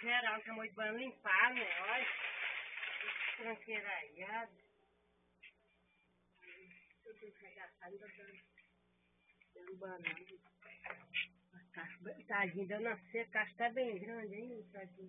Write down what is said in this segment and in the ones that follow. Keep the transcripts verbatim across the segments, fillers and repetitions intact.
geral, chamou de banho limpar, né? Olha, tranqueiraiado. Tudo regatado, dando, dando banana. Tadinho, deu na seca, a caixa tá bem grande, hein, tadinho.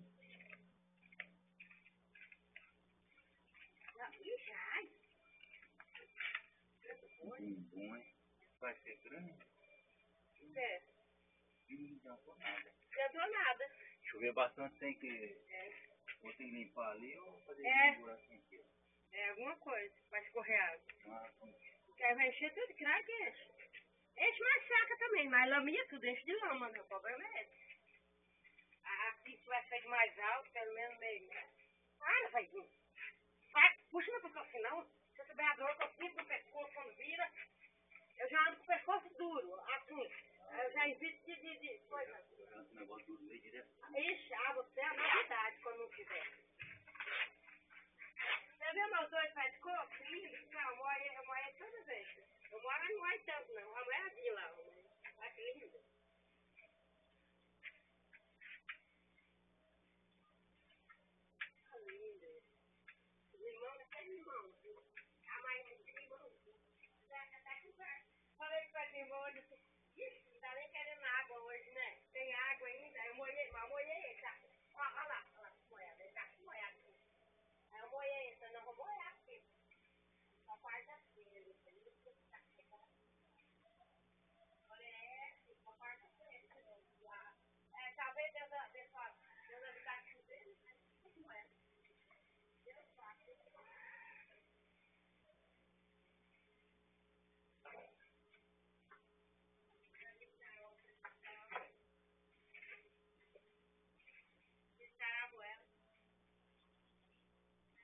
Um bom, hein? Vai ser grande? É. Não adiantou nada. Não adiantou nada. Chover bastante sem que... É. Ou tem que limpar ali ou fazer É. um buraquinho aqui? É, alguma coisa, vai escorrer água. Ah, Porque aí vai encher tudo, claro que enche. Enche mais saca também, mas lamia tudo, enche de lama, meu problema é esse. Aqui vai sair mais alto, pelo menos meio. Ah, não vai vir. Vai, puxa meu pescoço assim, não. Se eu tiver a dor que eu sinto no pescoço quando vira, eu já ando com o pescoço duro, assim. Eu já evito de, de, de coisa. esse negócio duro meio direto. Ixi, ah, você é a novidade quando não tiver. Você viu meus dois pés de coco? Lindo, não, eu moro, eu moro todas as vezes. Eu moro não é tanto, não. A mulher é de lá, olha que lindo. Lindo. Limão, até limão. A mãe de limão. Falei que faz limão, eu disse,